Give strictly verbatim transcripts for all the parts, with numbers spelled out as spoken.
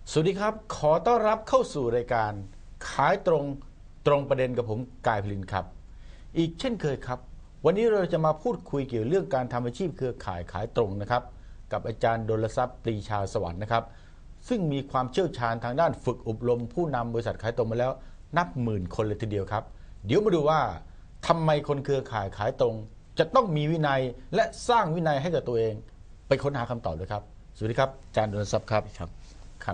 สวัสดีครับขอต้อนรับเข้าสู่รายการขายตรงตรงประเด็นกับผมกายพลินครับอีกเช่นเคยครับวันนี้เราจะมาพูดคุยเกี่ยวเรื่องการทำอาชีพเครือข่ายขายตรงนะครับกับอาจารย์ดลทรัพย์ปรีชาสวรรค์นะครับซึ่งมีความเชี่ยวชาญทางด้านฝึกอบรมผู้นำบริษัทขายตรงมาแล้วนับหมื่นคนเลยทีเดียวครับเดี๋ยวมาดูว่าทำไมคนเครือข่ายขายตรงจะต้องมีวินัยและสร้างวินัยให้กับตัวเองไปค้นหาคำตอบเลยครับสวัสดีครับอาจารย์ดลทรัพย์ครับครับครับ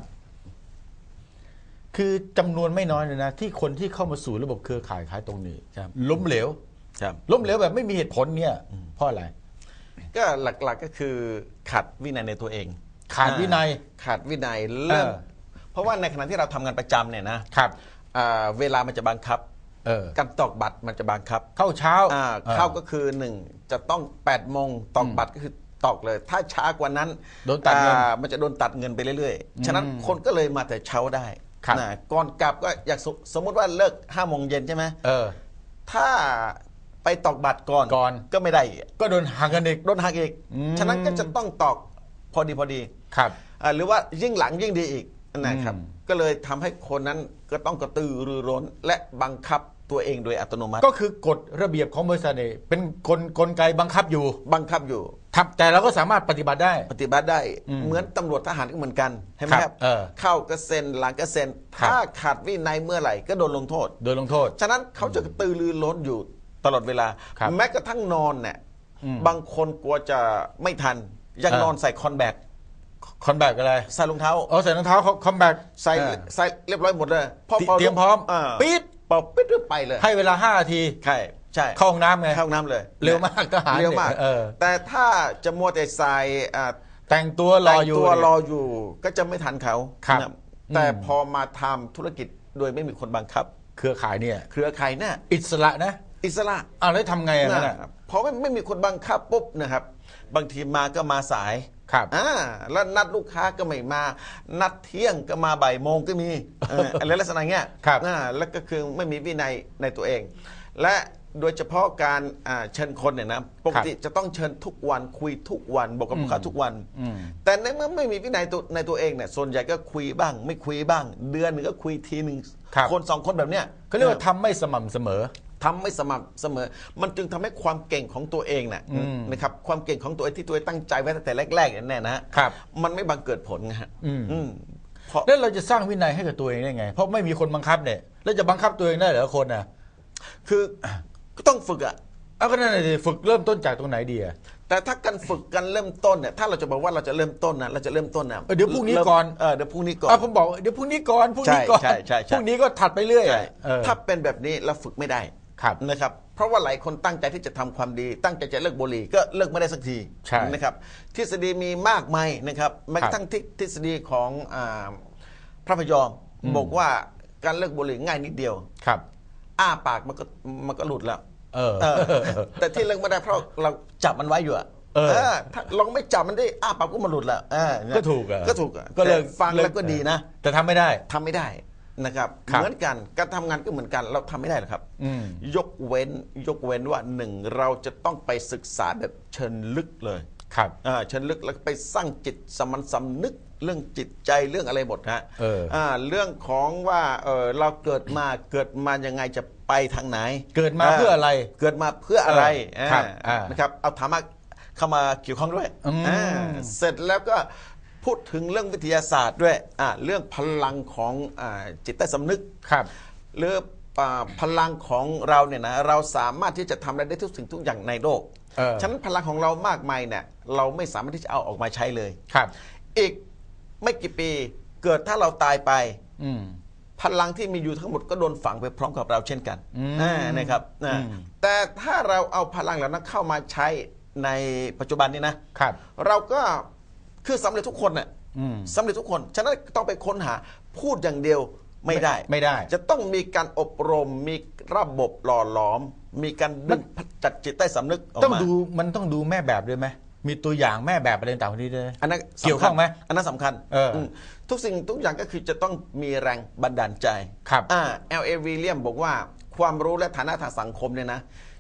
คือจำนวนไม่น้อยเลยนะที่คนที่เข้ามาสู่ระบบเครือข่ายขายตรงนี้ล้มเหลวล้มเหลวแบบไม่มีเหตุผลเนี่ยเพราะอะไรก็หลักๆก็คือขาดวินัยในตัวเองขาดวินัยขาดวินัยเริ่มเพราะว่าในขณะที่เราทำงานประจำเนี่ยนะครับเวลามันจะบังคับการตอกบัตรมันจะบังคับเข้าเช้าเข้าก็คือหนึ่งจะต้องแปดโมงตอกบัตรก็คือตอกเลยถ้าช้ากว่านั้นโดนตัดเงินมันจะโดนตัดเงินไปเรื่อยๆฉะนั้นคนก็เลยมาแต่เช้าได้นะก่อนกลับก็อยากสมมติว่าเลิกห้าโมงเย็นใช่ไหมเออถ้าไปตอกบัตรก่อนก่อนก็ไม่ได้ก็โดนหักกันอีกโดนหักอีกฉะนั้นก็จะต้องตอกพอดีพอดีครับหรือว่ายิ่งหลังยิ่งดีอีกนะครับก็เลยทำให้คนนั้นก็ต้องกระตือรือร้นและบังคับตัวเองโดยอัตโนมัติก็คือกฎระเบียบของบริษัทเนี่ยเป็นกลกลไกบังคับอยู่บังคับอยู่ทับแต่เราก็สามารถปฏิบัติได้ปฏิบัติได้เหมือนตำรวจทหารก็เหมือนกันใช่ไหมครับเข้ากระเซ็นหลังกระเซ็นถ้าขาดวินัยเมื่อไหร่ก็โดนลงโทษโดนลงโทษฉะนั้นเขาจะกระตือรือร้นอยู่ตลอดเวลาแม้กระทั่งนอนเนี่ยบางคนกลัวจะไม่ทันยังนอนใส่คอนแบกคอนแบกอะไรใส่รองเท้าอ๋อใส่รองเท้าคอนแบกใส่ใส่เรียบร้อยหมดเลยเตรียมพร้อมปี๊ดเป่าปิดไปเลยให้เวลาห้านาทีใช่ใช่เข้าห้องน้ำไงเข้าห้องน้ำเลยเร็วมากทหารเร็วมากแต่ถ้าจะมัวแต่ใส่แต่งตัวรออยู่ตัวรออยู่ก็จะไม่ทันเขาแต่พอมาทำธุรกิจโดยไม่มีคนบังคับเครือข่ายเนี่ยเครือข่ายเนี่ยอิสระนะอิสระอ้าวแล้วทำไงอ่ะนั่นพอไม่ไม่มีคนบังคับปุ๊บนะครับบางทีมาก็มาสายครับอ่าแล้วนัดลูกค้าก็ไม่มานัดเที่ยงก็มาบ่ายโมงก็มีอะไรลักษณะเงี้ยครับอ่าแล้วก็คือไม่มีวินัยในตัวเองและโดยเฉพาะการเชิญคนเนี่ยนะปกติจะต้องเชิญทุกวันคุยทุกวันบอกกับลูกค้าทุกวันแต่ในเมื่อไม่มีวินัยในตัวเองเนี่ยส่วนใหญ่ก็คุยบ้างไม่คุยบ้างเดือนหนึ่งก็คุยทีหนึ่งคนสองคนแบบเนี้ยเขาเรียกว่าทำไม่สม่ำเสมอทำไม่สม่ำเสมอมันจึงทำให้ความเก่งของตัวเองเนี่ยนะครับความเก่งของตัวเองที่ตัวเองตั้งใจไว้ตั้งแต่แรกๆเนี่ยนะครับมันไม่บังเกิดผลนะฮะแล้วเราจะสร้างวินัยให้กับตัวเองได้ไงเพราะไม่มีคนบังคับเนี่ยแล้วจะบังคับตัวเองได้เหรอคนน่ะคือก็ต้องฝึกอ่ะเอาก็นั่นแหละฝึกเริ่มต้นจากตรงไหนดีอ่ะแต่ถ้าการฝึกกันเริ่มต้นเนี่ยถ้าเราจะบอกว่าเราจะเริ่มต้นนะเราจะเริ่มต้นนะเดี๋ยวพรุ่งนี้ก่อนเออเดี๋ยวพรุ่งนี้ก่อนอ่ะผมบอกเดี๋ยวพรุ่งนี้ก่อนพรุ่งนี้ก่อนใช่ใช่พรุ่งนี้ก็ถัดไปเรื่อยถ้าเป็นแบบนี้เราฝึกไม่ได้นะครับเพราะว่าหลายคนตั้งใจที่จะทำความดีตั้งใจจะเลิกบุหรี่ก็เลิกไม่ได้สักทีนะครับทฤษฎีมีมากมายนะครับแม้กระทั่งทฤษฎีของพระพยอมบอกว่าการเลิกบุหรี่ง่ายนิดเดียวครับอ้าปากมันก็มันก็หลุดแล้วแต่ที่เลิกไม่ได้เพราะเราจับมันไว้อยู่อะถ้าลองไม่จับมันได้อ้าปากก็มันหลุดแล้วก็ถูกก็ถูกก็เลยฟังแล้วก็ดีนะแต่ทำไม่ได้ทำไม่ได้นะครับเหมือนกันการทำงานก็เหมือนกันเราทำไม่ได้หรอกครับยกเว้นยกเว้นว่าหนึ่งเราจะต้องไปศึกษาแบบเชิงลึกเลยครับเชิงลึกแล้วไปสร้างจิตสมัญสำนึกเรื่องจิตใจเรื่องอะไรหมดฮะเรื่องของว่าเราเกิดมาเกิดมายังไงจะไปทางไหนเกิดมาเพื่ออะไรเกิดมาเพื่ออะไรนะครับเอาธรรมะเข้ามาเกี่ยวข้องด้วยเสร็จแล้วก็พูดถึงเรื่องวิทยาศาสตร์ด้วยเรื่องพลังของจิตใต้สำนึกครับหรือพลังของเราเนี่ยนะเราสามารถที่จะทำได้ทุกสิ่งทุกอย่างในโลกฉะนั้นพลังของเรามากมายเนี่ยเราไม่สามารถที่จะเอาออกมาใช้เลยครับอีกไม่กี่ปีเกิดถ้าเราตายไปพลังที่มีอยู่ทั้งหมดก็โดนฝังไปพร้อมกับเราเช่นกันนะครับแต่ถ้าเราเอาพลังเหล่านั้นเข้ามาใช้ในปัจจุบันนี้นะครับเราก็คือสำเร็จทุกคนน่ะสำเร็จทุกคนฉะนั้นต้องไปค้นหาพูดอย่างเดียวไม่ได้ไม่ได้จะต้องมีการอบรมมีระบบหล่อหลอมมีการดึงจัดจิตใต้สำนึกต้องดูมันต้องดูแม่แบบด้วยไหมมีตัวอย่างแม่แบบอะไรต่างๆนี้ด้วยอันนั้นเกี่ยวข้องไหมอันนั้นสำคัญทุกสิ่งทุกอย่างก็คือจะต้องมีแรงบันดาลใจครับอ่า แอล เอ วิลเลียมบอกว่าความรู้และฐานะทางสังคมเนี่ยนะ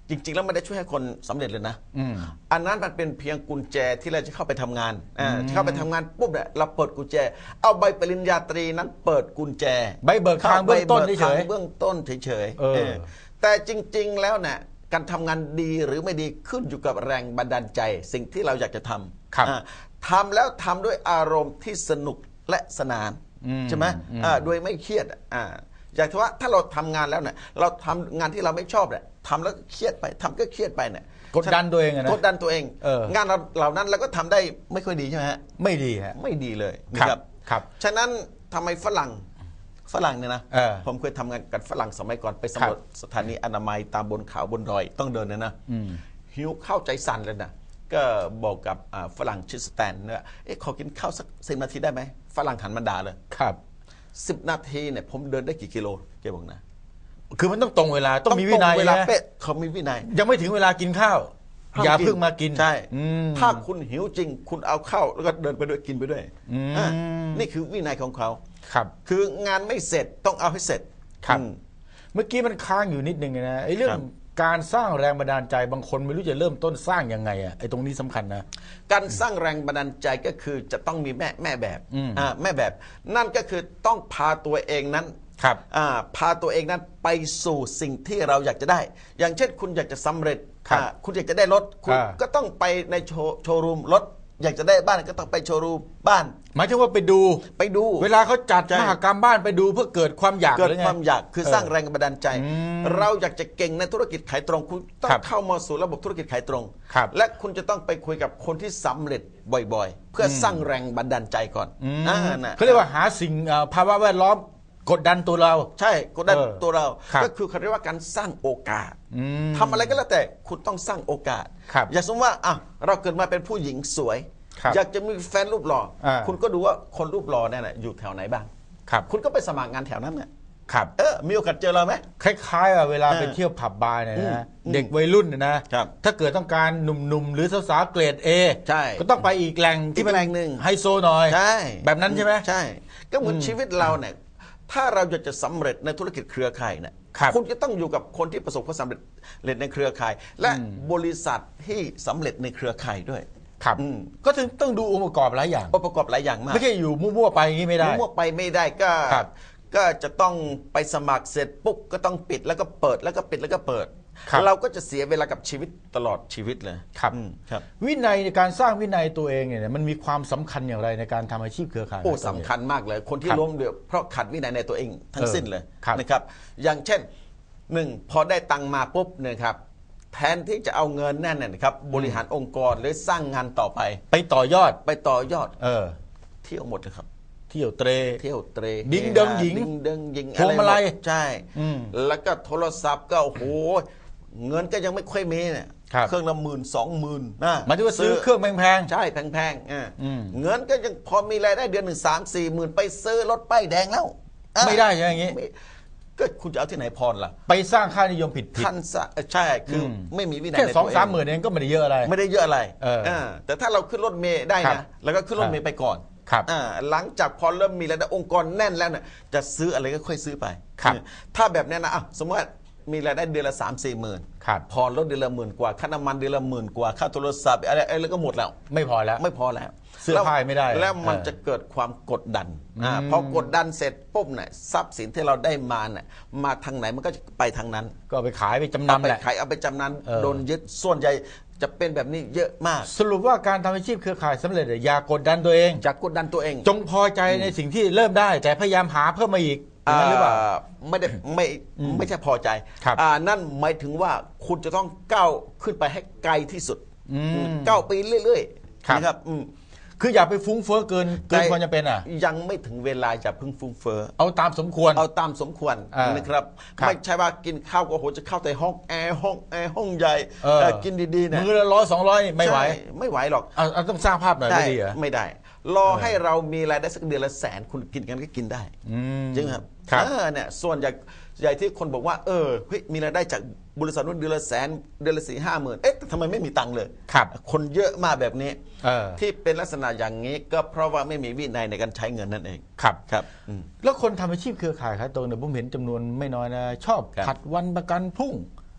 จริง ๆ แล้วไม่ได้ช่วยให้คนสำเร็จเลยนะอืมอันนั้นมันเป็นเพียงกุญแจที่เราจะเข้าไปทำงานอ่าเข้าไปทำงานปุ๊บเนี่ยเราเปิดกุญแจ เอาใบปริญญาตรีนั้นเปิดกุญแจใบเบิกทางเบื้องต้นเฉยเบื้องต้นเฉยเออเออแต่จริง ๆ แล้วเนี่ยการทำงานดีหรือไม่ดีขึ้นอยู่กับแรงบันดาลใจ สิ่งที่เราอยากจะทำครับอ่าทำแล้วทำด้วยอารมณ์ที่สนุกและสนานอืมใช่ไหมอืมอ่าโดยไม่เครียดอ่าอย่างที่ว่าถ้าเราทำงานแล้วเนี่ยเราทำงานที่เราไม่ชอบเนี่ยทำแล้วเครียดไปทำก็เครียดไปเนี่ยกดดันตัวเองอะนะกดดันตัวเองเอองานเราเหล่านั้นเราก็ทำได้ไม่ค่อยดีใช่ไหมฮะไม่ดีฮะไม่ดีเลยครับนะครับครับฉะนั้นทำไมฝรั่งฝรั่งเนี่ยนะเออผมเคยทำงานกับฝรั่งสมัยก่อนไปสำรวจครับสถานีอนามัยตามบนเขาบนดอยต้องเดินเนี่ยนะอืมหิวข้าวใจสั่นเลยนะก็บอกกับอ่าฝรั่งชื่อสแตนเนี่ยเอ๊ะขอกินข้าวสักสิบนาทีได้ไหมฝรั่งหันมาด่าเลยครับสิบนาทีเนี่ยผมเดินได้กี่กิโลแกบอกนะคือมันต้องตรงเวลาต้องมีวินัยเวลานะเป๊ะเขามีวินัยยังไม่ถึงเวลากินข้าว อย่าเพิ่งมากินใช่อืมถ้าคุณหิวจริง คุณเอาเข้าแล้วก็เดินไปด้วยกินไปด้วยอืมอ่ะนี่คือวินัยของเขาครับคืองานไม่เสร็จต้องเอาให้เสร็จครับอืมเมื่อกี้มันค้างอยู่นิดนึงนะไอ้เรื่อครังบการสร้างแรงบันดาลใจบางคนไม่รู้จะเริ่มต้นสร้างยังไงอ่ะไอ้ตรงนี้สำคัญนะการสร้างแรงบันดาลใจก็คือจะต้องมีแม่แม่แบบอืมอ่าแม่แบบ นั่นก็คือต้องพาตัวเองนั้นครับอ่าพาตัวเองนั้นไปสู่สิ่งที่เราอยากจะได้ อย่างเช่นคุณอยากจะสำเร็จครับอ่าคุณอยากจะได้รถคุณอ่าก็ต้องไปในโชว์โชว์รูมรถอยากจะได้บ้านก็ต้องไปโชว์รูมบ้านหมายถึงว่าไปดูไปดูเวลาเขาจัดใช่มหกรรมบ้านไปดูเพื่อเกิดความอยากเกิดหรือไงความอยากคือเออสร้างแรงบันดาลใจอืมเราอยากจะเก่งในธุรกิจขายตรงคุณต้อครังบเข้ามาสู่ระบบธุรกิจขายตรงครับและคุณจะต้องไปคุยกับคนที่สำเร็จบ่อยๆ เพื่อสร้างแรงบันดาลใจก่อนอืมอ่านะเขาเรียกว่าหาสิ่งเอ่อภาวะแวดล้อมกดดันตัวเราใช่กดดันเออตัวเราครับก็คือเขาเรียกว่าการสร้างโอกาสอืมทำอะไรก็แล้วแต่คุณต้องสร้างโอกาสครับอย่าสมมติว่าอ่ะเราเกิดมาเป็นผู้หญิงสวยครับอยากจะมีแฟนรูปหล่ออา คุณก็ดูว่าคนรูปหล่อเนี่ยนะอยู่แถวไหนบ้างครับคุณก็ไปสมัครงานแถวนั้นเนี่ยครับเออมีโอกาสเจอเราไหมคล้ายๆว่าเวลาเออไปเที่ยวผับบาร์เนี่ยนะอืมเด็กวัยรุ่นเนี่ยนะครับถ้าเกิดต้องการหนุ่มๆ หรือสาวๆเกรด A ใช่ก็ต้องไปอีกแหล่งที่อีกแหล่งหนึ่งไฮโซหน่อยใช่แบบนั้นใช่ไหมใช่ ก็เหมือนชีวิตเราเนี่ยถ้าเราอยากจะสำเร็จในธุรกิจเครือข่ายเนี่ยครับคุณจะต้องอยู่กับคนที่ประสบความสำเร็จในเครือข่าย และบริษัทที่สำเร็จในเครือข่ายด้วยครับอืมก็ถึงต้องดูองค์ประกอบหลายอย่างองค์ประกอบหลายอย่างมากไม่ใช่อยู่มั่วๆไปอย่างนี้ไม่ได้มั่วไปไม่ได้ก็ครับก็จะต้องไปสมัครเสร็จปุ๊บก็ต้องปิดแล้วก็เปิดแล้วก็ปิดแล้วก็เปิดครับเราก็จะเสียเวลากับชีวิตตลอดชีวิตเลยครับอืมครับวินัยในการสร้างวินัยตัวเองเนี่ยมันมีความสำคัญอย่างไรในการทำอาชีพเครือข่ายโอ้ขายตรงสำคัญมากเลย คนที่ครับล้มเหลวเพราะขัดวินัยในตัวเองทั้งสิ้นเลยครับนะครับ อย่างเช่นหนึ่งพอได้ตังค์มาปุ๊บเนะครับ แทนที่จะเอาเงินนั่นน่ะนะครับ บริหารองค์กรหรือสร้างงานต่อไปไปต่อยอดไปต่อยอดเออเที่ยวหมดเลยครับเที่ยวเตรเที่ยวเตรดิ้งเดิงหญิงดิ้งเดิงหญิงพวงมาลัยอะไรหดใช่อืมแล้วก็โทรศัพท์ก็โอ้โหเงินก็ยังไม่ค่อยมีเนี่ยครับเครื่องละหมื่นสองหมื่นนะหมายถึงว่าซื้อเครื่องแพงใช่แพงๆอ่าอืมเงินก็ยังพอมีรายได้เดือนหนึ่งสามสี่หมื่นไปซื้อรถป้ายแดงแล้วอ่ะไม่ได้ใช่ไหมอย่างงี้ไม่ก็คุณจะเอาที่ไหนพรล่ะๆ ไปสร้างค่านิยมผิดท่านสะเอ่อใช่คืออมไม่มีวินัยแค่ในสองตัวสามหมื่นเองก็ไม่ได้เยอะอะไรไม่ได้เยอะอะไรเออาแต่ถ้าเราขึ้นรถเมล์ได้ครันะบแล้วก็ขึ้นรถเมล์ไปก่อนครับอ่าหลังจากพอเริ่มมีรายได้องค์กรแน่นแล้วเนี่ยจะซื้ออะไรก็ค่อยซื้อไปครับถ้าแบบเนี้ยนะอ่ะสมมติว่ามีรายได้เดือนละสามสี่หมื่นครับพอรถเดือนละหมื่นกว่าค่าน้ำมันเดือนละหมื่นกว่าค่าโทรศัพท์อะไรอะไรก็หมดแล้วไม่พอแล้วไม่พอแล้วเสื้อผ้าไม่ได้แล้วมันเออจะเกิดความกดดันอ่าอืมพอกดดันเสร็จปุ๊บเนี่ยทรัพย์สินที่เราได้มาเนี่ยมาทางไหนมันก็จะไปทางนั้นก็เอาไปขายไปจำเอานำไปแหละขายเอาไปจำนเออำโดนยึดส่วนใหญ่จะเป็นแบบนี้เยอะมากสรุปว่าการทำอาชีพเครือข่ายสำเร็จเนี่ยอย่ากดดันตัวเองจากกดดันตัวเองจงพอใจในสิ่งที่เริ่มได้ แต่พยายามหาเพิ่มมาอีกอย่างนั้นหรือเปล่าอ่าไม่ได้ไม่ไม่ใช่พอใจครับอ่านั่นหมายถึงว่าคุณจะต้องก้าวขึ้นไปให้ไกลที่สุดอืมก้าวไปเรื่อยครับๆนะครับอืมคืออย่าไปฟุ้งเฟ้อเกินเกินความจำเป็นอ่ะยังไม่ถึงเวลาจะพึ่งฟุ้งเฟ้อเอาตามสมควรเอาตามสมควรอ่านนะครับครับไม่ใช่ว่ากินข้าวก็โหจะเข้าแต่ห้องแอร์ห้องแอร์ห้องใหญ่เออเออกินดีๆเนี่ยมือละร้อยสองร้อยไม่ไหวใช่ไม่ไหวหรอกเอาเอาต้องสร้างภาพหน่อยได้ไม่ดีเหรอไม่ได้ รอให้เรามีรายได้สักเดือนละแสนคุณกินกันก็กินได้อืมจริงครับครับเออเนี่ยส่วนใหญ่ใหญ่ที่คนบอกว่าเออเฮ้ยมีรายได้จากบริษัทนู้นเดือนละแสนเดือนละสี่ห้าหมื่นเอ๊ะแต่ทำไมไม่มีตังค์เลยครับคนเยอะมากแบบนี้เออที่เป็นลักษณะอย่างนี้ก็เพราะว่าไม่มีวินัยในการใช้เงินนั่นเองครับครับอืมแล้วคนทำอาชีพเครือข่ายขายตรงเนี่ยผมเห็นจำนวนไม่น้อยนะ ชอบครับผัดวันประกันพรุ่ง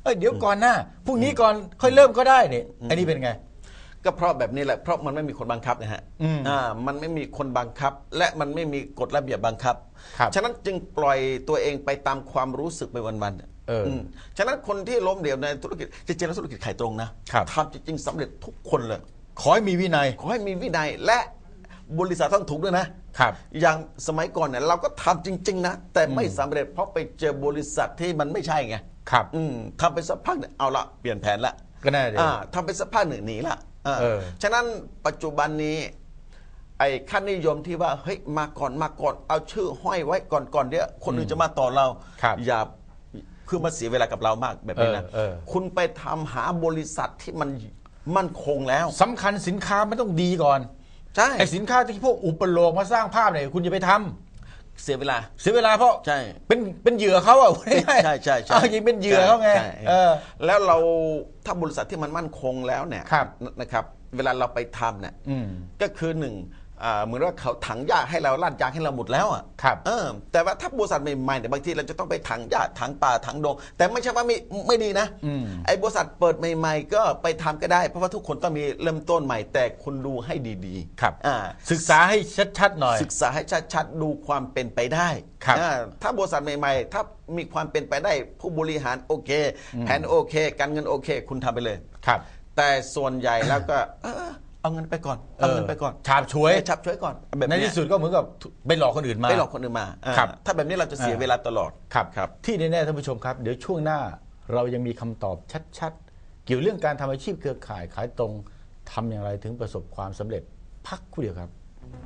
เอ้ยเดี๋ยวก่อนหน้าพรุ่งนี้ก่อนค่อยเริ่มก็ได้เนี่ยอันนี้เป็นไงก็เพราะแบบนี้แหละเพราะมันไม่มีคนบังคับนะฮะอ่ามันไม่มีคนบังคับและมันไม่มีกฎระเบียบบังคับฉะนั้นจึงปล่อยตัวเองไปตามความรู้สึกไปวันๆเออฉะนั้นคนที่ล้มเหลวในธุรกิจจริงๆแล้วธุรกิจขายตรงนะทำจริงๆสำเร็จทุกคนเลยขอให้มีวินัยขอให้มีวินัยและบริษัทต้องถูกด้วยนะครับอย่างสมัยก่อนเนี่ยเราก็ทำจริงๆนะแต่ไม่สำเร็จเพราะไปเจอบริษัทที่มันไม่ใช่ไงครับทำไปสักพักเนี่ยเอาละเปลี่ยนแผนละก็แน่เลยทำไปสักพักหนึ่งหนีละฉะนั้นปัจจุบันนี้ไอ้ค่านิยมที่ว่าเฮ้ยมาก่อนมาก่อนเอาชื่อห้อยไว้ก่อนก่อนเดี๋ยวคนอื่นจะมาต่อเราอย่าคือมาเสียเวลากับเรามากแบบนี้นะคุณไปทำหาบริษัทที่มันมั่นคงแล้วสำคัญสินค้ามันต้องดีก่อนใช่ไอ้สินค้าที่พวกอุปโลกมาสร้างภาพเนี่ยคุณอย่าไปทำเสียเวลาเสียเวลาเพราะใช่เป็นเป็นเหยื่อเขาอ่ะใช่ใช่ใช่ใช่ยิงเป็นเหยื่อเขาไงแล้วเราถ้าบริษัทที่มันมั่นคงแล้วเนี่ยนะครับเวลาเราไปทำเนี่ยก็คือหนึ่งเหมือนว่าเขาถังหญ้าให้เราลาดยางให้เราหมดแล้วอ่ะครับเออแต่ว่าถ้าบริษัทใหม่ๆเนี่ยบางทีเราจะต้องไปถังหญ้าถังป่าถังดงแต่ไม่ใช่ว่าไม่ไม่ดีนะไอ้บริษัทเปิดใหม่ๆก็ไปทำก็ได้เพราะว่าทุกคนต้องมีเริ่มต้นใหม่แต่คุณดูให้ดีๆครับศึกษาให้ชัดๆหน่อยศึกษาให้ชัดๆดูความเป็นไปได้ถ้าบริษัทใหม่ๆถ้ามีความเป็นไปได้ผู้บริหารโอเคแผนโอเคการเงินโอเคคุณทำไปเลยครับแต่ส่วนใหญ่แล้วก็เอาเงินไปก่อนเอาเงินไปก่อนฉาบฉวยฉาบฉวยก่อนในที่สุดก็เหมือนกับไปหลอกคนอื่นมาไปหลอกคนอื่นมาครับถ้าแบบนี้เราจะเสียเวลาตลอดครับครับที่แน่ๆท่านผู้ชมครับเดี๋ยวช่วงหน้าเรายังมีคำตอบชัดๆเกี่ยวเรื่องการทำอาชีพเครือข่ายขายตรงทำอย่างไรถึงประสบความสำเร็จพักครู่เดียวครับ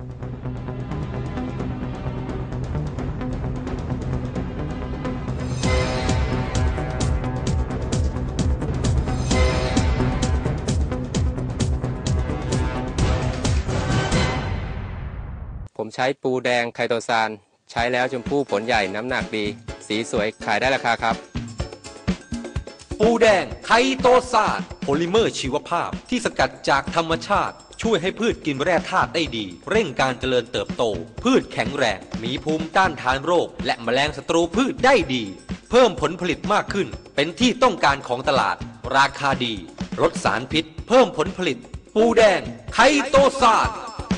ผมใช้ปูแดงไคโตซานใช้แล้วชมพู่ผลใหญ่น้ำหนักดีสีสวยขายได้ราคาครับปูแดงไคโตซานโพลิเมอร์ชีวภาพที่สกัดจากธรรมชาติช่วยให้พืชกินแร่ธาตุได้ดีเร่งการเจริญเติบโตพืชแข็งแรงมีภูมิต้านทานโรคและแมลงศัตรูพืชได้ดีเพิ่มผลผลิตมากขึ้นเป็นที่ต้องการของตลาดราคาดีลดสารพิษเพิ่มผลผลิตปูแดงไคโตซาน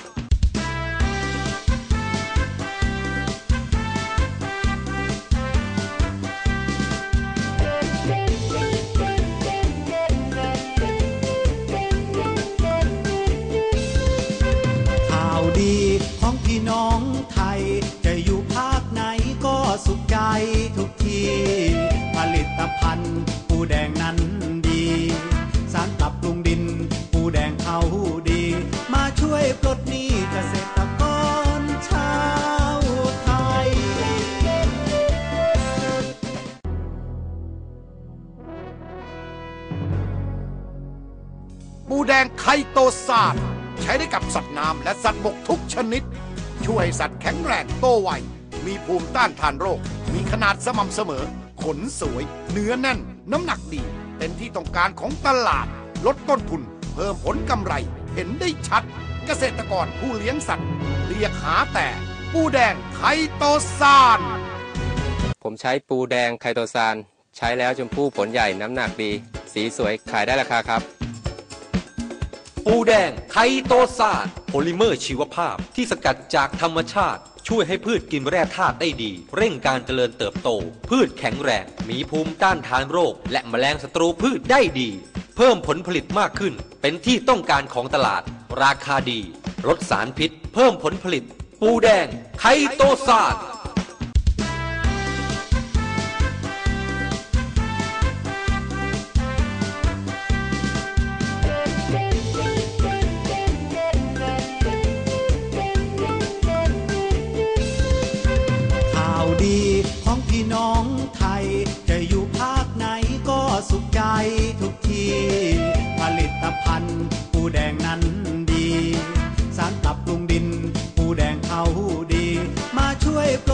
ของพี่น้องไทยจะอยู่ภาคไหนก็สุขใจทุกทีผลิตภัณฑ์ปูแดงนั้นดีสารปรับปรุงดินปูแดงเขาดีมาช่วยปลดหนี้เกษตรกรชาวไทยปูแดงไคโตซานใช้ได้กับสัตว์น้ำและสัตว์บกทุกชนิดช่วยสัตว์แข็งแรงโตไวมีภูมิต้านทานโรคมีขนาดสม่ำเสมอขนสวยเนื้อแน่นน้ำหนักดีเป็นที่ต้องการของตลาดลดต้นทุนเพิ่มผลกำไรเห็นได้ชัดเกษตรกรผู้เลี้ยงสัตว์เรียกหาแต่ปูแดงไคโตซานผมใช้ปูแดงไคโตซานใช้แล้วชมพู่ผลใหญ่น้ำหนักดีสีสวยขายได้ราคาครับปูแดงไคโตซานโพลิเมอร์ชีวภาพที่สกัดจากธรรมชาติช่วยให้พืชกินแร่ธาตุได้ดีเร่งการเจริญเติบโตพืชแข็งแรงมีภูมิต้านทานโรคและแมลงศัตรูพืชได้ดีเพิ่มผลผลิตมากขึ้นเป็นที่ต้องการของตลาดราคาดีลดสารพิษเพิ่มผลผลิตปูแดงไคโตซานของพี่น้องไทยจะอยู่ภาคไหนก็สุขใจทุกทีผลิตภัณฑ์ปูแดงนั้นดีสารปรับปรุงดินปูแดงเขาดีมาช่วย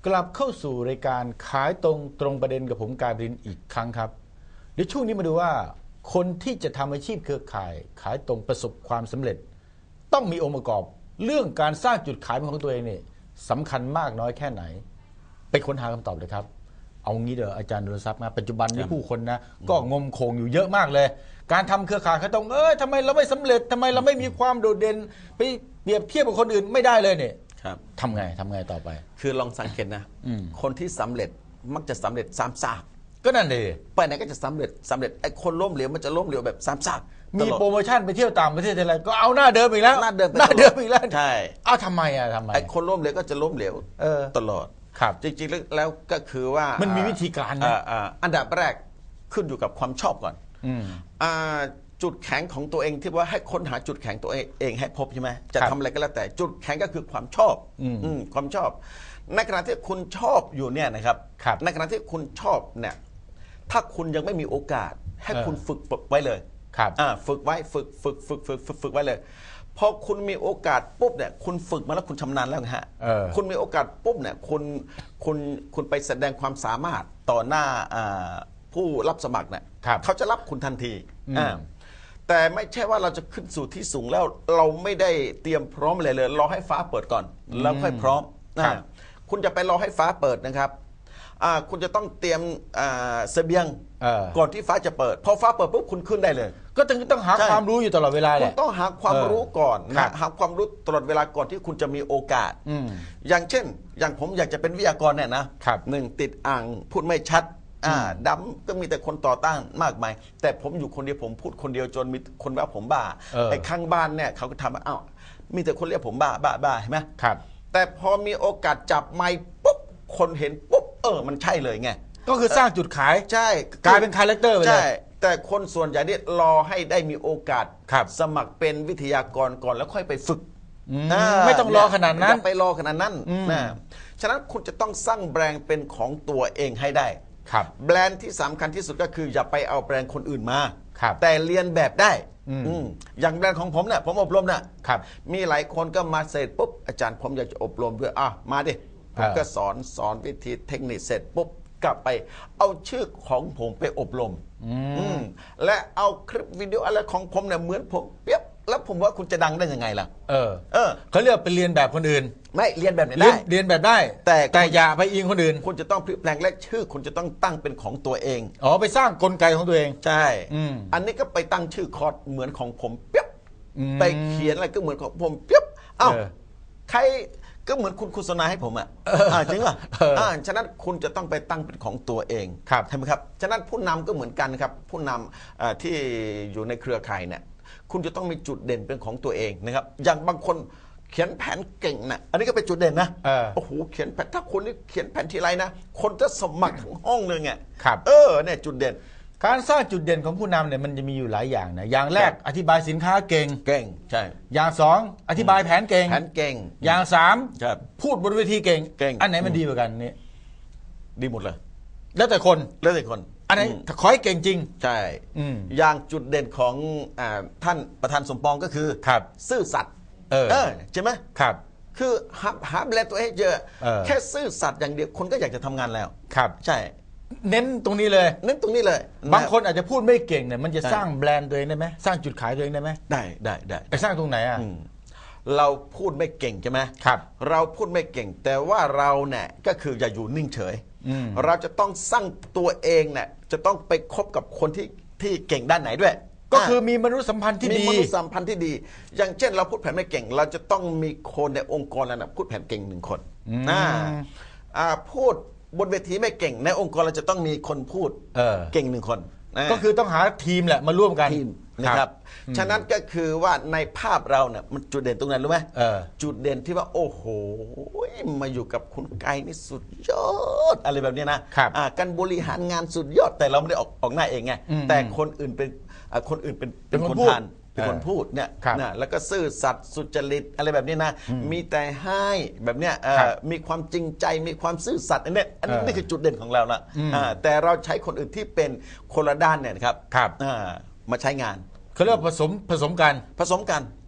กลับเข้าสู่รายการขายตรงตรงประเด็นกับผมกายบรินอีกครั้งครับในช่วงนี้มาดูว่าคนที่จะทำอาชีพเครือข่ายขายตรงประสบความสำเร็จต้องมีองค์ประกอบเรื่องการสร้างจุดขายเป็นของตัวเองนี่สำคัญมากน้อยแค่ไหนไปค้นหาคำตอบเลยครับเอางี้เด้ออาจารย์ดลทรัพย์นะปัจจุบันนี้ผู้คนนะก็งมคงอยู่เยอะมากเลยการทำเครือข่ายขายตรงเอ้ยทำไมเราไม่สำเร็จทำไมเราไม่มีความโดดเด่นไปเปรียบเทียบกับคนอื่นไม่ได้เลยเนี่ยครับทำไงทำไงต่อไปคือลองสังเกตนะคนที่สำเร็จมักจะสำเร็จซ้ำซากก็นั่นเองไปไหนก็จะสำเร็จสำเร็จไอ้คนล้มเหลวมันจะล้มเหลวแบบซ้ำซากมีโปรโมชั่นไปเที่ยวต่างประเทศอะไรก็เอาหน้าเดิมอีกแล้วหน้าเดิมหน้าเดิมอีกแล้วใช่เอาทำไมอ่ะทำไมไอ้คนล้มเหลวก็จะล้มเหลวตลอดครับจริงๆแล้วก็คือว่ามันมีวิธีการนะอันดับแรกขึ้นอยู่กับความชอบก่อนจุดแข็งของตัวเองที่ว่าให้ค้นหาจุดแข็งตัวเองให้พบใช่ไหมจะทำอะไรก็แล้วแต่จุดแข็งก็คือความชอบความชอบในขณะที่คุณชอบอยู่เนี่ยนะครับในขณะที่คุณชอบเนี่ยถ้าคุณยังไม่มีโอกาสให้คุณฝึกไว้เลยฝึกไว้ฝึกฝึกฝึกฝึกฝึกฝึกไว้เลยพอคุณมีโอกาสปุ๊บเนี่ยคุณฝึกมาแล้วคุณชำนาญแล้วฮะคุณมีโอกาสปุ๊บเนี่ยคุณคุณคุณไปแสดงความสามารถต่อหน้าผู้รับสมัครเนี่ยเขาจะรับคุณทันทีแต่ไม่ใช่ว่าเราจะขึ้นสู่ที่สูงแล้วเราไม่ได้เตรียมพร้อมอะไรเลยรอให้ฟ้าเปิดก่อนแล้วค่อยพร้อมคุณจะไปรอให้ฟ้าเปิดนะครับคุณจะต้องเตรียมเสบียงก่อนที่ฟ้าจะเปิดพอฟ้าเปิดปุ๊บคุณขึ้นได้เลยก็ต้องต้องหาความรู้อยู่ตลอดเวลาคุณต้องหาความรู้ก่อนนะหาความรู้ตลอดเวลาก่อนที่คุณจะมีโอกาสอย่างเช่นอย่างผมอยากจะเป็นวิทยากรเนี่ยนะหนึ่งติดอ่างพูดไม่ชัดดำก็มีแต่คนต่อต้านมากมายแต่ผมอยู่คนเดียวผมพูดคนเดียวจนมีคนว่าผมบ้าไอ้ข้างบ้านเนี่ยเขาก็ทำอ้าวมีแต่คนเรียกผมบ้าบ้าบ้าเห็นไหมครับแต่พอมีโอกาสจับไมค์ปุ๊บคนเห็นปุ๊บเออมันใช่เลยไงก็คือสร้างจุดขายใช่กลายเป็นคาแรคเตอร์ไปเลยใช่แต่คนส่วนใหญ่เนี่ยรอให้ได้มีโอกาสสมัครเป็นวิทยากรก่อนแล้วค่อยไปฝึกไม่ต้องรอขนาดนั้นไปรอขนาดนั้นนะฉะนั้นคุณจะต้องสร้างแบรนด์เป็นของตัวเองให้ได้แบรนด์ที่สำคัญที่สุดก็คืออย่าไปเอาแบรนด์คนอื่นมาแต่เรียนแบบได้อย่างแบรนด์ของผมเนี่ยผมอบรมเนี่ยมีหลายคนก็มาเสร็จปุ๊บอาจารย์ผมอยากจะอบรมด้วยอ่ะมาดิผมก็สอนสอนวิธีเทคนิคเสร็จปุ๊บกลับไปเอาชื่อของผมไปอบรมและเอาคลิปวิดีโออะไรของผมเนี่ยเหมือนผมเปียบแล้วผมว่าคุณจะดังได้ยังไงล่ะเออเออเขาเรียกเป็นเรียนแบบคนอื่นไม่เรียนแบบไหนได้เรียนแบบได้แต่แต่อย่าไปอิงคนอื่นคุณจะต้องพลิกแปลงและชื่อคุณจะต้องตั้งเป็นของตัวเองอ๋อไปสร้างกลไกของตัวเองใช่อันนี้ก็ไปตั้งชื่อคอร์สเหมือนของผมเปียบไปเขียนอะไรก็เหมือนของผมเปียบเอ้าใครก็เหมือนคุณโฆษณาให้ผมอ่ะจริงป่ะฉะนั้นคุณจะต้องไปตั้งเป็นของตัวเองใช่ไหมครับฉะนั้นผู้นำก็เหมือนกันครับผู้นำที่อยู่ในเครือข่ายเนี่ยคุณจะต้องมีจุดเด่นเป็นของตัวเองนะครับอย่างบางคนเขียนแผนเก่งนะอันนี้ก็เป็นจุดเด่นนะโอ้โหเขียนแผนถ้าคนนี้เขียนแผนทีไรนะคนจะสมัครทั้งห้องเลยไงเออเนี่ยจุดเด่นการสร้างจุดเด่นของผู้นำเนี่ยมันจะมีอยู่หลายอย่างนะอย่างแรกอธิบายสินค้าเก่งเก่งใช่อย่างสองอธิบายแผนเก่งแผนเก่งอย่างสามพูดบนเวทีเก่งเก่งอันไหนมันดีกว่ากันนี่ดีหมดเลยแล้วแต่คนแล้วแต่คนอันไหนขอให้เก่งจริงใช่อย่างจุดเด่นของท่านประธานสมปองก็คือซื่อสัตย์เออใช่ไหมครับคือหาหาแบรนด์ตัวเองเจอแค่ซื่อสัตย์อย่างเดียวคนก็อยากจะทำงานแล้วครับใช่เน้นตรงนี้เลยเน้นตรงนี้เลยบางคนอาจจะพูดไม่เก่งเนี่ยมันจะสร้างแบรนด์ตัวเองได้ไหมสร้างจุดขายตัวเองได้ไหมได้ได้ได้ไปสร้างตรงไหนอ่ะเราพูดไม่เก่งใช่ไหมครับเราพูดไม่เก่งแต่ว่าเราเนี่ยก็คืออย่าอยู่นิ่งเฉยเราจะต้องสร้างตัวเองเนี่ยจะต้องไปคบกับคนที่ที่เก่งด้านไหนด้วยก็คือมีมนุษยสัมพันธ์ที่ดีมีมนุษยสัมพันธ์ที่ดีอย่างเช่นเราพูดแผนไม่เก่งเราจะต้องมีคนในองค์กรนั้นพูดแผนเก่งหนึ่งคนอ่าพูดบนเวทีไม่เก่งในองค์กรเราจะต้องมีคนพูดเก่งหนึ่งคนก็คือต้องหาทีมแหละมาร่วมกันนะครับฉะนั้นก็คือว่าในภาพเราเนี่ยมันจุดเด่นตรงนั้นรู้ไหมจุดเด่นที่ว่าโอ้โหมาอยู่กับคุณไก่นี่สุดยอดอะไรแบบนี้นะการบริหารงานสุดยอดแต่เราไม่ได้ออกออกหน้าเองไงแต่คนอื่นเป็นคนอื่นเป็นเป็นคนทานเป็นคนพูดเนี่ยนะแล้วก็ซื่อสัตย์สุจริตอะไรแบบนี้นะมีแต่ให้แบบเนี้ยมีความจริงใจมีความซื่อสัตย์อันนี้อันนี้นี่คือจุดเด่นของเราละแต่เราใช้คนอื่นที่เป็นคนละด้านเนี่ยครับมาใช้งานเขาเรียกผสมผสมกันผสมกัน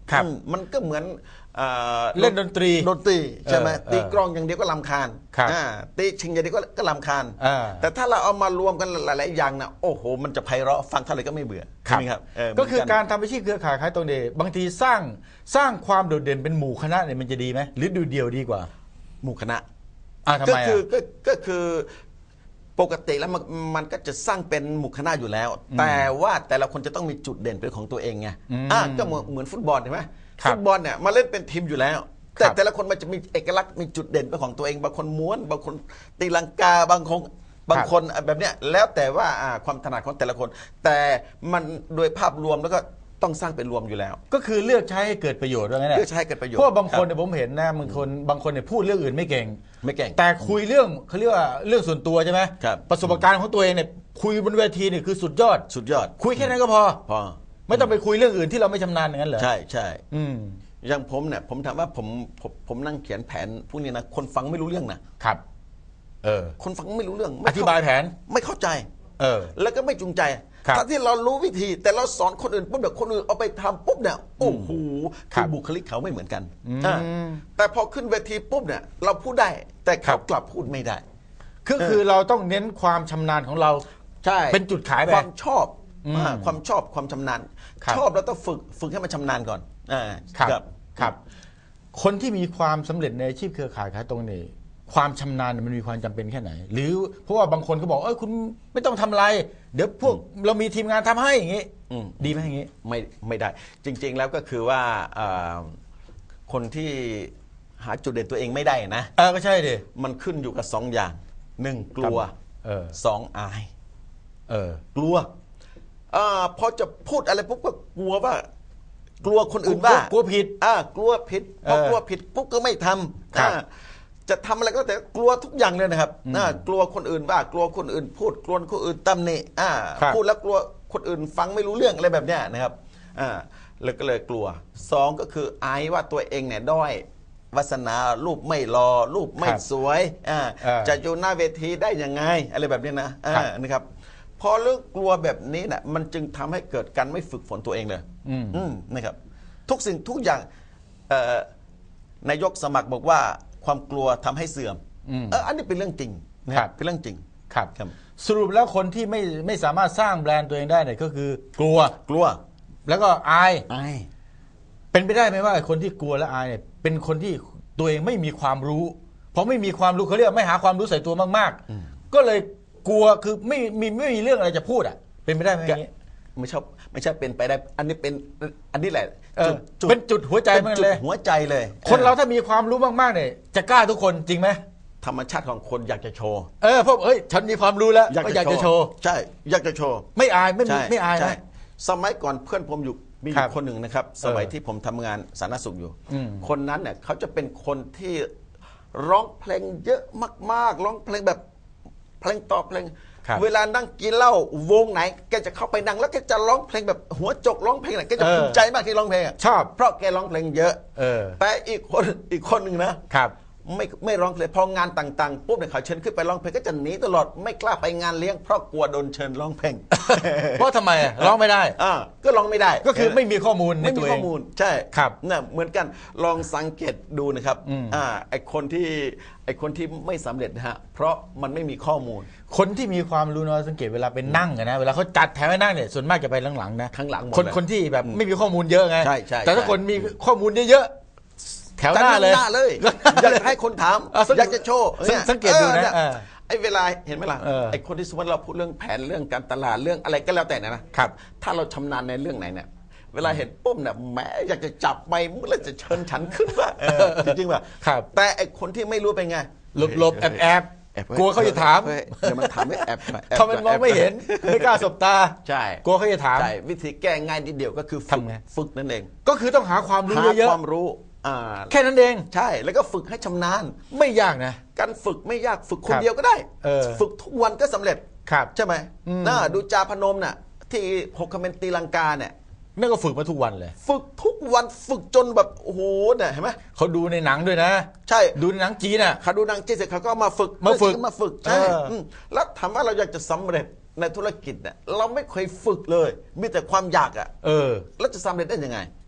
ครับอืมมันก็เหมือนเอ่อเล่นดนตรีดนตรีใช่ไหมเออตีกลองอย่างเดียวก็ลำคาญครับอ่าตีชิงอย่างเดียวก็ก็ลำคาญอ่าแต่ถ้าเราเอามารวมกันหลาย ๆ อย่างนะโอ้โหมันจะไพเราะฟังเท่าไหร่ก็ไม่เบื่อใช่ไหมครับเก็คือเหมืนนการทำอาชีพเครือข่ายขายตรงเนี่ยบางทีสร้างสร้างความโดดเด่นเป็นหมู่คณะเนี่ยมันจะดีไหมหรือดูเดียวดีกว่าหมู่คณะอ่าทำก็ไมคือ่ะก็ก็คือปกติแล้วมันมันก็จะสร้างเป็นหมู่คณะอยู่แล้ว แต่ว่าแต่ละคนจะต้องมีจุดเด่นเป็นของตัวเองไงอืมอ่าก็เหมือนเหมือนฟุตบอลใช่ไหมครับฟุตบอลเนี่ยมาเล่นเป็นทีมอยู่แล้ว แต่ครับแต่ละคนมันจะมีเอกลักษณ์มีจุดเด่นเป็นของตัวเอง บางคนม้วนบางคนตีลังกาบางคนบางคนแบบเนี้ยแล้วแต่ว่าอ่าความถนัดของแต่ละคน แต่มันโดยภาพรวมแล้วก็ต้องสร้างเป็นรวมอยู่แล้วก็คือเลือกใช้ให้เกิดประโยชน์ว่างั้นแหละเลือกใช้ให้เกิดประโยชน์เพราะว่าบางคนครับเนี่ยผมเห็นนะบางคนบางคนเนี่ยพูดเรื่องอื่นไม่เก่งไม่เก่งแต่คุยเรื่องเขาเรียกว่าเรื่องส่วนตัวใช่ไหมครับประสบการณ์ของตัวเองเนี่ยคุยบนเวทีเนี่ยคือสุดยอดสุดยอดคุยแค่นั้นก็พอพอไม่ต้องไปคุยเรื่องอื่นที่เราไม่ชำนาญอย่างนั้นเหรอใช่ใช่อืมอย่างผมเนี่ยผมถามว่าผมผมผมนั่งเขียนแผนพวกนี้นะคนฟังไม่รู้เรื่องนะครับเออคนฟังไม่รู้เรื่องอไม่ธิบายแผนไม่เข้าใจเออแล้วก็ไม่จูงใจครับถ้าที่เรารู้วิธี แต่เราสอนคนอื่นปุ๊บเดี๋ยวคนอื่นเอาไปทำปุ๊บเนี่ยโอ้โหครัคือบ บุคลิกเขาไม่เหมือนกันอืมอ่าแต่พอขึ้นเวทีปุ๊บเนี่ยเราพูดได้ แต่ครัเขาบกลับพูดไม่ได้คือคือเราต้องเน้นความชำนาญของเราใช่เป็นจุดขายไปความชอบอืมอ่าความชอบความชำนาญครับชอบแล้วต้องฝึกฝึกให้มันชำนาญก่อนอ่าครับครับ คนที่มีความสำเร็จในอาชีพเครือข่ายขายตรงนี้ความชำนาญเนี่ยมันมีความจำเป็นแค่ไหน หรือเพราะว่าบางคนก็บอกเออคุณไม่ต้องทำอะไร เดี๋ยวพวกเรามีทีมงานทำให้อย่างงี้อืมดีไหมอย่างงี้ไม่ไม่ได้ จริง ๆ แล้วก็คือว่าเอ่อคนที่หาจุดเด่นตัวเองไม่ได้นะเออก็ใช่ดิมันขึ้นอยู่กับสองอย่างหนึ่งกลัวเออสองอายเออกลัวอ่าพอจะพูดอะไรปุ๊บก็กลัวว่า กลัวคนอื่นว่ากลัวผิดอ่ากลัวผิดพอเออกลัวผิดปุ๊บก็ไม่ทำครับอ่าจะทำอะไรก็แล้วแต่กลัวทุกอย่างเลยนะครับอ่ากลัวคนอื่นว่ากลัวคนอื่น พูดกลัวคนอื่นตำหนิอ่าครับพูดแล้วกลัวคนอื่นฟังไม่รู้เรื่องอะไรแบบเนี้ยนะครับอ่าแล้วก็เลยกลัวสองก็คืออายว่าตัวเองเนี่ยด้อยวาสนารูปไม่รอรูปไม่ครับสวยอ่าเออจะอยู่หน้าเวทีได้ยังไงอะไรแบบนี้นะอ่าครับนะครับพอเรื่องกลัวแบบนี้นะมันจึงทำให้เกิดการไม่ฝึกฝนตัวเองเลยอืมอืมนะครับทุกสิ่งทุกอย่างเอ่อนายกสมัครบอกว่าความกลัวทำให้เสื่อมอืมเอออันนี้เป็นเรื่องจริงนะครับ เป็นเรื่องจริงครับครับสรุปแล้วคนที่ไม่ไม่สามารถสร้างแบรนด์ตัวเองได้เนี่ยก็คือกลัวกลัวแล้วก็อายไอ้เป็นไปได้ไหมว่าคนที่กลัวและอายเนี่ยเป็นคนที่ตัวเองไม่มีความรู้เพราะไม่มีความรู้เขาเรียกว่าไม่หาความรู้ใส่ตัวมากๆ ก็เลยกลัวคือไม่มีไม่มีเรื่องอะไรจะพูดอ่ะเป็นไปได้ไหมอย่างนี้ไม่ชอบไม่ใช่เป็นไปได้ อันนี้เป็นอันนี้แหละเออเป็นจุดหัวใจมันจุเลดยหัวใจเลยคนเราถ้ามีความรู้มากๆเนี่ยจะกล้าทุกคนจริงไหมธรรมชาติของคนอยากจะโชว์เออเพราะเอ้ยฉันมีความรู้แล้วก็อยากจะโชว์ใช่อยากจะโชว์ไม่อายไม่มีใช่ไม่อายใช่นะสมัยก่อนเพื่อนผมอยู่มีอครัยู่บคนหนึ่งนะครับ สมัยเออที่ผมทำงานสาธารณสุขอยู่อืมคนนั้นเนี่ยเขาจะเป็นคนที่ร้องเพลงเยอะมากๆร้องเพลงแบบเพลงต่อเพลงครับเวลานั่งกินเหล้าวงไหนแกจะเข้าไปนั่งแล้วแกจะร้องเพลงแบบหัวจกร้องเพลงไหนแกจะเออภูมิใจมากที่ร้องเพลงอะชอบเพราะแกร้องเพลงเยอะเออแต่อีกคนอีกคนหนึ่งนะครับ ไม่ไม่ร้องเพลงพองานต่างๆปุ๊บเนี่ยเขาเชิญขึ้นไปร้องเพลงก็จะหนีตลอดไม่กล้าไปงานเลี้ยงเพราะกลัวโดนเชิญร้องเพลงเพราะทำไมอะร้องไม่ได้อ่าก็ร้องไม่ได้ก็คือไม่มีข้อมูลในไม่ตัมีวเอข้อง มูลใช่ครับน่ะเหมือนกันลองสังเกตดูนะครับอืมอ่าไอคนที่ไอคนที่ไม่สำเร็จนะฮะเพราะมันไม่มีข้อมูลคนที่มีความรู้น้อยสังเกตเวลาไปนั่งอะนะเวลาเขาจัดแถวให้นั่งเนี่ยส่วนมากจะไปหลังๆนะข้างหลังหมดคนเลยคนที่แบบไม่มีข้อมูลเยอะไงใช่ใช่แต่ถ้าใช่คนมีข้อมูลเยอะๆแถวหน้าเลยหน้าเลยอยากจะให้คนถามอ่ะสังอยากจะโชว์สังนี่ยสังเกตดูนะออเออไอ้เวลาเห็นไหมล่ะเออไอ้คนที่สมมติเราพูดเรื่องแผนเรื่องการตลาดเรื่องอะไรก็แล้วแต่นะนะครับ ถ้าเราชำนาญในเรื่องไหนเนี่ยเวลาเห็นปุ๊บเนี่ยแหมอยากจะจับไปเมื่อไรจะเชิญฉันขึ้นว่าจริงๆว่าครับแต่ไอ้คนที่ไม่รู้เป็นไงหลบๆแอบแอบๆแอบกลัวเขาจะถามเฮ้ยเดี๋ยวมันถามไม่แอบหน่อยแอบทำเป็นมองไม่เห็นไม่กล้าสบตาใช่กลัวเขาจะถามใช่วิธีแก้ง่ายนิดเดียวก็คือฝึกทำไงฝึกนั่นเองก็คือต้องหาความรู้หาเยอะความรู้อ่าๆแค่นั้นเองใช่แล้วก็ฝึกให้ชำนาญไม่ยากนะการฝึกไม่ยากฝึกคคน รับเดียวก็ได้เออฝึกทุกวันก็สำเร็จครับใช่ไหมอืมน่าดูจาพนมน่ะที่หกคอมเมนตีลังกาเนี่ยนั่นก็ฝึกมาทุกวันเลยฝึกทุกวันฝึกจนแบบโอ้โหเนี่ยเห็นไหมเขาดูในหนังด้วยนะใช่ดูในหนังจีนอ่ะเขาดูหนางจีนเสร็จเขาก็มาฝึกมาฝึกมาฝึกใช่เอออืมแล้วถามว่าเราอยากจะสำเร็จในธุรกิจเนี่ยเราไม่เคยฝึกเลยมีแต่ความอยากอ่ะเออแล้วจะสำเร็จได้ยังไง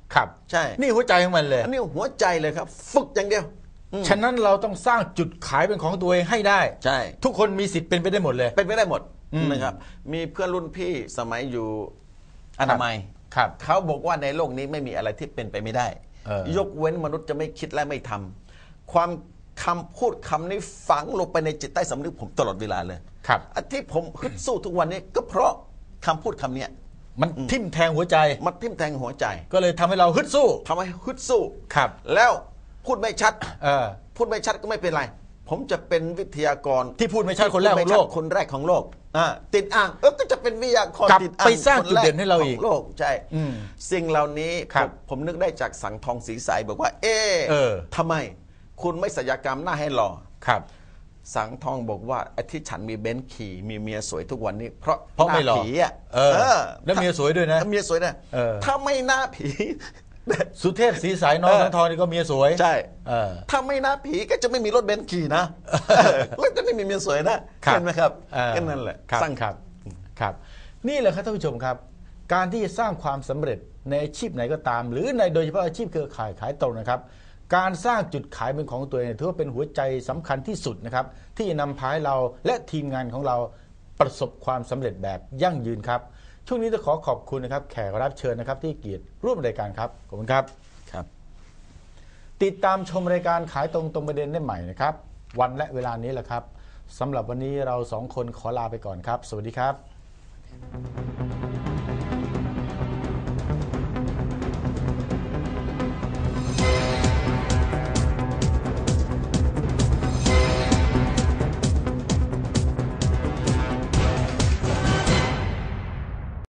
ครับใช่นี่หัวใจของมันเลยอันนี้หัวใจเลยครับ ฝึกอย่างเดียวอืมฉะนั้นเราต้องสร้างจุดขายเป็นของตัวเองให้ได้ใช่ทุกคนมีสิทธิ์เป็นไปได้หมดเลยเป็นไปได้หมดอืมนะครับ มีเพื่อนรุ่นพี่สมัยอยู่อนามัยครับเขาบอกว่าในโลกนี้ไม่มีอะไรที่เป็นไปไม่ได้เออยกเว้นมนุษย์จะไม่คิดและไม่ทำความคำพูดคำนี้ฝังลงไปในจิตใต้สำนึกผมตลอดเวลาเลยครับอันที่ผมฮึดสู้ทุกวันนี้ก็เพราะคำพูดคำเนี้ยมันทิ่มแทงหัวใจมันทิ่มแทงหัวใจก็เลยทำให้เราฮึดสู้ทำให้ฮึดสู้ครับแล้วพูดไม่ชัดเออพูดไม่ชัดก็ไม่เป็นไร ผมจะเป็นวิทยากรที่พูดไม่ชัดคนแรกของโลกที่พูดไม่ชัดคนแรกของโลกอ่าติดอ่างเออก็จะเป็นวิทยากรกลับติดอ่างไปสร้างคนจุดแกเด่นให้เราอีกของโลกใช่อืมสิ่งเหล่านี้ครับผมผมนึกได้จากสังทองสีใสบอกว่า เอ๊เออทำไม คุณไม่ศัลยกรรมหน้าให้หล่อครับสังทองบอกว่าไอ้ที่ฉันมีเบนซ์ขี่มีเมียสวยทุกวันนี้ เพราะเพราะไม่หล่อน้ผีอ่ะเออแล้วเมียสวยด้วยนะเมียสวยนะเออถ้าไม่หน้าผีสุเทพศรีสายน้องเออทั้งทองนี่ก็เมียสวยใช่เออถ้าไม่หน้าผีก็จะไม่มีรถเบนซ์ขี่นะแล้วจะไม่มีเมียสวยนะครับ เห็นไหมครับเออก็นั่นแหละครับสร้างครับครับ นี่แหละครับท่านผู้ชมครับ การที่จะสร้างความสำเร็จในอาชีพไหนก็ตาม หรือในโดยเฉพาะอาชีพเครือข่ายขายตรงนะครับ การสร้างจุดขายเป็นของตัวเองถือว่าเป็นหัวใจสำคัญที่สุดนะครับ ที่จะนำพาให้เราและทีมงานของเราประสบความสำเร็จแบบยั่งยืนครับช่วงนี้จะขอขอบคุณนะครับแขกรับเชิญนะครับที่เกียรติร่วมรายการครับขอบคุณครับครับติดตามชมรายการขายตรงตรงประเด็นได้ใหม่นะครับวันและเวลานี้แหละครับสำหรับวันนี้เราสองคนขอลาไปก่อนครับ สวัสดีครับ